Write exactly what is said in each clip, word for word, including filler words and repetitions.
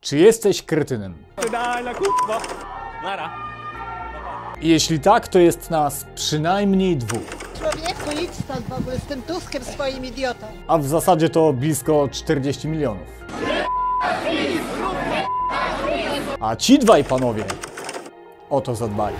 Czy jesteś kretynem? I jeśli tak, to jest nas przynajmniej dwóch. Człowieku, idź stąd w ogóle z tym Tuskiem swoim idiotą. A w zasadzie to blisko czterdzieści milionów. A ci dwaj panowie o to zadbali.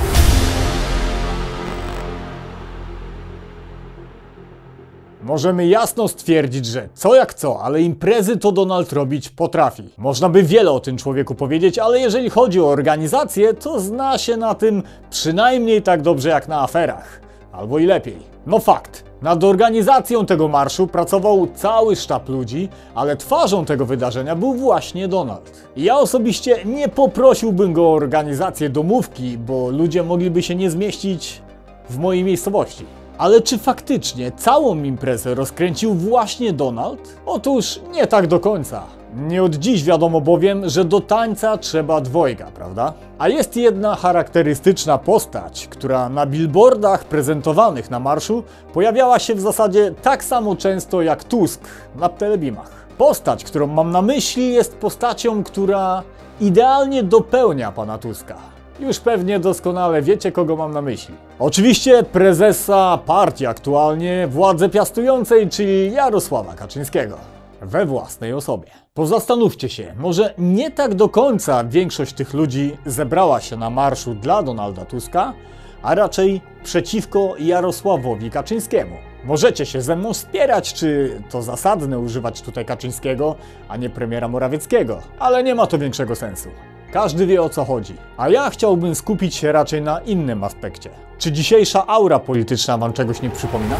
Możemy jasno stwierdzić, że co jak co, ale imprezy to Donald robić potrafi. Można by wiele o tym człowieku powiedzieć, ale jeżeli chodzi o organizację, to zna się na tym przynajmniej tak dobrze jak na aferach. Albo i lepiej. No fakt. Nad organizacją tego marszu pracował cały sztab ludzi, ale twarzą tego wydarzenia był właśnie Donald. Ja osobiście nie poprosiłbym go o organizację domówki, bo ludzie mogliby się nie zmieścić w mojej miejscowości. Ale czy faktycznie całą imprezę rozkręcił właśnie Donald? Otóż nie tak do końca. Nie od dziś wiadomo bowiem, że do tańca trzeba dwojga, prawda? A jest jedna charakterystyczna postać, która na billboardach prezentowanych na marszu pojawiała się w zasadzie tak samo często jak Tusk na telebimach. Postać, którą mam na myśli, jest postacią, która idealnie dopełnia pana Tuska. Już pewnie doskonale wiecie, kogo mam na myśli. Oczywiście prezesa partii aktualnie władzy piastującej, czyli Jarosława Kaczyńskiego. We własnej osobie. Pozastanówcie się, może nie tak do końca większość tych ludzi zebrała się na marszu dla Donalda Tuska, a raczej przeciwko Jarosławowi Kaczyńskiemu. Możecie się ze mną spierać, czy to zasadne używać tutaj Kaczyńskiego, a nie premiera Morawieckiego, ale nie ma to większego sensu. Każdy wie, o co chodzi. A ja chciałbym skupić się raczej na innym aspekcie. Czy dzisiejsza aura polityczna wam czegoś nie przypomina?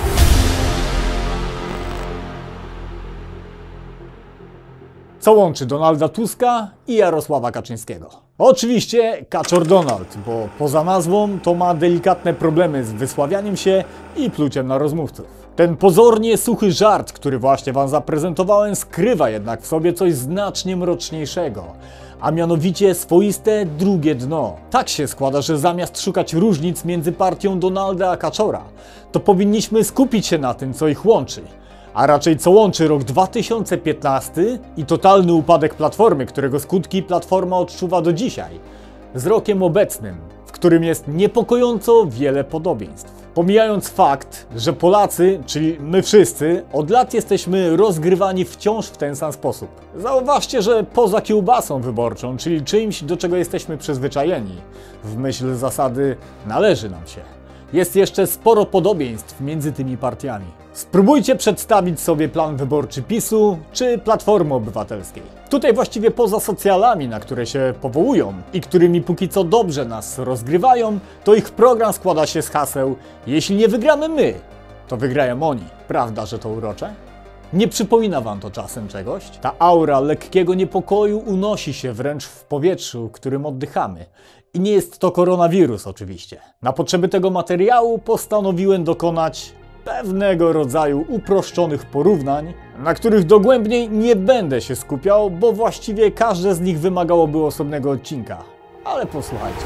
Co łączy Donalda Tuska i Jarosława Kaczyńskiego? Oczywiście Kaczor Donald, bo poza nazwą to ma delikatne problemy z wysławianiem się i pluciem na rozmówców. Ten pozornie suchy żart, który właśnie wam zaprezentowałem, skrywa jednak w sobie coś znacznie mroczniejszego, a mianowicie swoiste drugie dno. Tak się składa, że zamiast szukać różnic między partią Donalda a Kaczora, to powinniśmy skupić się na tym, co ich łączy. A raczej co łączy rok dwa tysiące piętnasty i totalny upadek Platformy, którego skutki Platforma odczuwa do dzisiaj, z rokiem obecnym, w którym jest niepokojąco wiele podobieństw. Pomijając fakt, że Polacy, czyli my wszyscy, od lat jesteśmy rozgrywani wciąż w ten sam sposób. Zauważcie, że poza kiełbasą wyborczą, czyli czymś, do czego jesteśmy przyzwyczajeni, w myśl zasady należy nam się, jest jeszcze sporo podobieństw między tymi partiami. Spróbujcie przedstawić sobie plan wyborczy PiSu czy Platformy Obywatelskiej. Tutaj właściwie poza socjalami, na które się powołują i którymi póki co dobrze nas rozgrywają, to ich program składa się z haseł: jeśli nie wygramy my, to wygrają oni. Prawda, że to urocze? Nie przypomina wam to czasem czegoś? Ta aura lekkiego niepokoju unosi się wręcz w powietrzu, którym oddychamy. I nie jest to koronawirus oczywiście. Na potrzeby tego materiału postanowiłem dokonać pewnego rodzaju uproszczonych porównań, na których dogłębniej nie będę się skupiał, bo właściwie każde z nich wymagałoby osobnego odcinka. Ale posłuchajcie.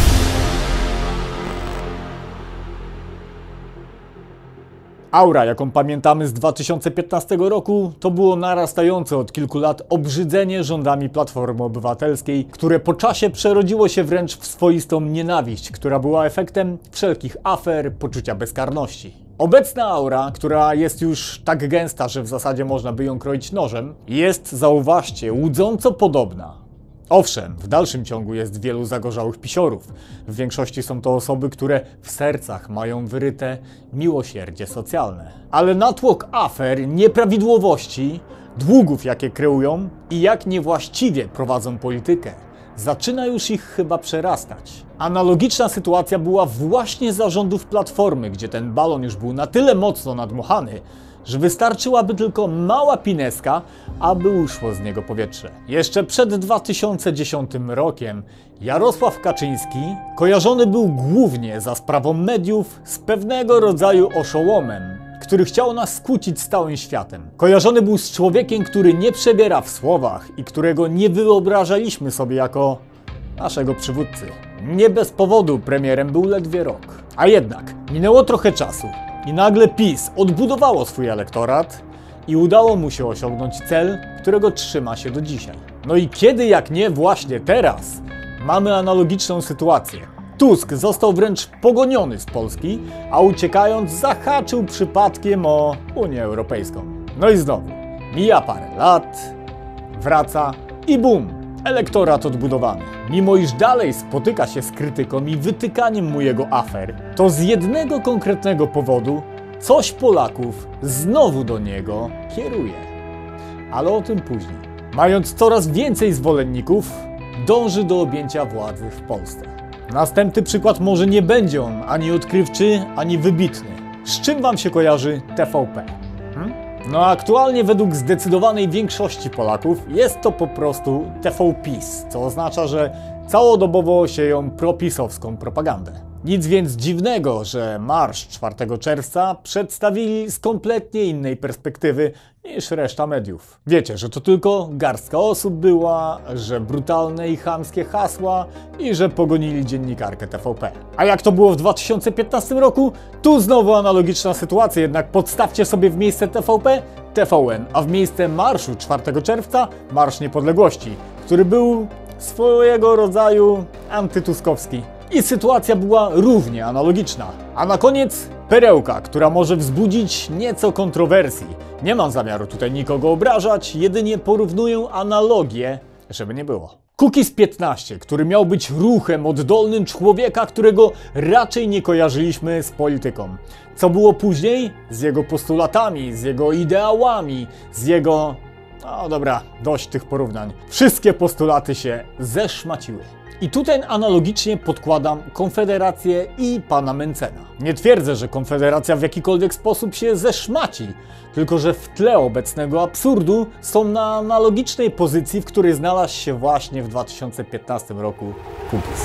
Aura, jaką pamiętamy z dwa tysiące piętnastego roku, to było narastające od kilku lat obrzydzenie rządami Platformy Obywatelskiej, które po czasie przerodziło się wręcz w swoistą nienawiść, która była efektem wszelkich afer, poczucia bezkarności. Obecna aura, która jest już tak gęsta, że w zasadzie można by ją kroić nożem, jest, zauważcie, łudząco podobna. Owszem, w dalszym ciągu jest wielu zagorzałych pisiorów. W większości są to osoby, które w sercach mają wyryte miłosierdzie socjalne. Ale natłok afer, nieprawidłowości, długów, jakie kreują i jak niewłaściwie prowadzą politykę, zaczyna już ich chyba przerastać. Analogiczna sytuacja była właśnie za rządów Platformy, gdzie ten balon już był na tyle mocno nadmuchany, że wystarczyłaby tylko mała pineska, aby uszło z niego powietrze. Jeszcze przed dwa tysiące dziesiątym rokiem Jarosław Kaczyński kojarzony był głównie za sprawą mediów z pewnego rodzaju oszołomem, który chciał nas skłócić z całym światem. Kojarzony był z człowiekiem, który nie przebiera w słowach i którego nie wyobrażaliśmy sobie jako naszego przywódcy. Nie bez powodu premierem był ledwie rok. A jednak minęło trochę czasu i nagle PiS odbudowało swój elektorat i udało mu się osiągnąć cel, którego trzyma się do dzisiaj. No i kiedy jak nie właśnie teraz mamy analogiczną sytuację. Tusk został wręcz pogoniony z Polski, a uciekając zahaczył przypadkiem o Unię Europejską. No i znowu, mija parę lat, wraca i bum! Elektorat odbudowany. Mimo iż dalej spotyka się z krytyką i wytykaniem mu jego afer, to z jednego konkretnego powodu coś Polaków znowu do niego kieruje. Ale o tym później. Mając coraz więcej zwolenników, dąży do objęcia władzy w Polsce. Następny przykład może nie będzie on ani odkrywczy, ani wybitny. Z czym wam się kojarzy T V P? Hmm? No aktualnie według zdecydowanej większości Polaków jest to po prostu T V PiS, co oznacza, że całodobowo sieją propisowską propagandę. Nic więc dziwnego, że marsz czwartego czerwca przedstawili z kompletnie innej perspektywy niż reszta mediów. Wiecie, że to tylko garstka osób była, że brutalne i chamskie hasła i że pogonili dziennikarkę T V P. A jak to było w dwa tysiące piętnastym roku? Tu znowu analogiczna sytuacja, jednak podstawcie sobie w miejsce T V P T V N, a w miejsce marszu czwartego czerwca Marsz Niepodległości, który był swojego rodzaju antytuskowski. I sytuacja była równie analogiczna. A na koniec perełka, która może wzbudzić nieco kontrowersji. Nie mam zamiaru tutaj nikogo obrażać, jedynie porównuję analogię, żeby nie było. Kukiz piętnaście, który miał być ruchem oddolnym człowieka, którego raczej nie kojarzyliśmy z polityką. Co było później? Z jego postulatami, z jego ideałami, z jego... No dobra, dość tych porównań. Wszystkie postulaty się zeszmaciły. I tutaj analogicznie podkładam Konfederację i pana Mencena. Nie twierdzę, że Konfederacja w jakikolwiek sposób się zeszmaci, tylko że w tle obecnego absurdu są na analogicznej pozycji, w której znalazł się właśnie w dwa tysiące piętnastym roku Kukiz.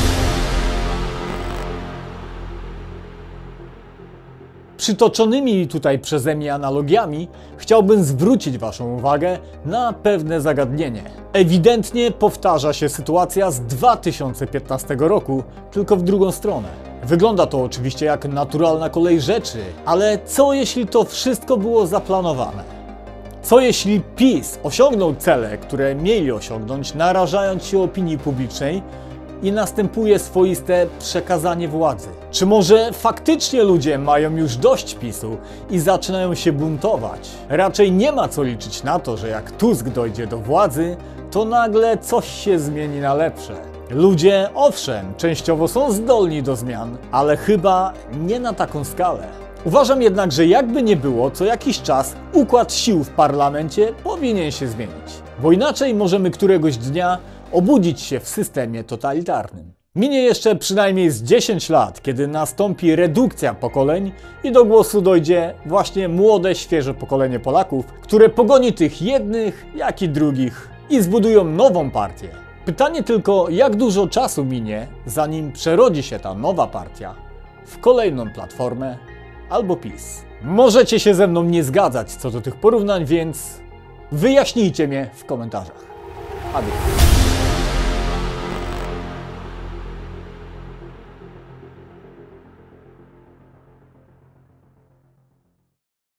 Przytoczonymi tutaj przeze mnie analogiami chciałbym zwrócić waszą uwagę na pewne zagadnienie. Ewidentnie powtarza się sytuacja z dwa tysiące piętnastego roku, tylko w drugą stronę. Wygląda to oczywiście jak naturalna kolej rzeczy, ale co jeśli to wszystko było zaplanowane? Co jeśli PiS osiągnął cele, które mieli osiągnąć, narażając się opinii publicznej, i następuje swoiste przekazanie władzy? Czy może faktycznie ludzie mają już dość PiSu i zaczynają się buntować? Raczej nie ma co liczyć na to, że jak Tusk dojdzie do władzy, to nagle coś się zmieni na lepsze. Ludzie, owszem, częściowo są zdolni do zmian, ale chyba nie na taką skalę. Uważam jednak, że jakby nie było, co jakiś czas układ sił w parlamencie powinien się zmienić. Bo inaczej możemy któregoś dnia obudzić się w systemie totalitarnym. Minie jeszcze przynajmniej z dziesięć lat, kiedy nastąpi redukcja pokoleń i do głosu dojdzie właśnie młode, świeże pokolenie Polaków, które pogoni tych jednych, jak i drugich i zbudują nową partię. Pytanie tylko, jak dużo czasu minie, zanim przerodzi się ta nowa partia w kolejną Platformę albo PiS. Możecie się ze mną nie zgadzać co do tych porównań, więc wyjaśnijcie mnie w komentarzach. Adios.